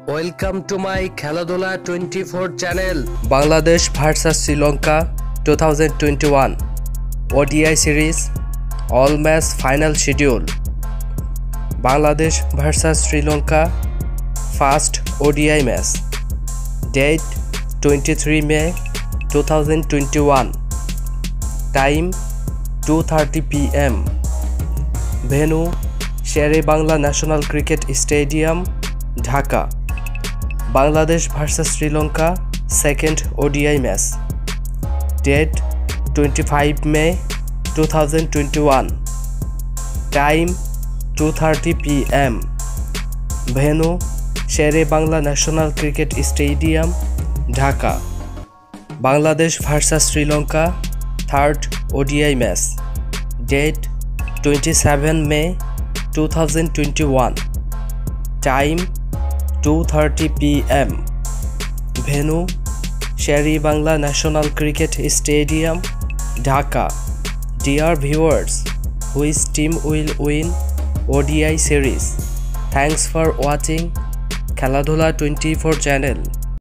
Welcome to my Kheladola 24 channel. Bangladesh vs Sri Lanka 2021 ODI series all match final schedule. Bangladesh vs Sri Lanka first ODI match. Date 23 May 2021. Time 2:30 PM. Venue Sher-e-Bangla National Cricket Stadium, Dhaka. Bangladesh vs Sri Lanka second ODI match. Date 25 May 2021. Time 2:30 PM. Venue Sher-e-Bangla National Cricket Stadium, Dhaka. Bangladesh vs Sri Lanka third ODI match. Date 27 May 2021. Time 2:30 PM. Venue Sher-e-Bangla National Cricket Stadium, Dhaka. Dear viewers, which team will win ODI series? Thanks for watching Kheladola 24 channel.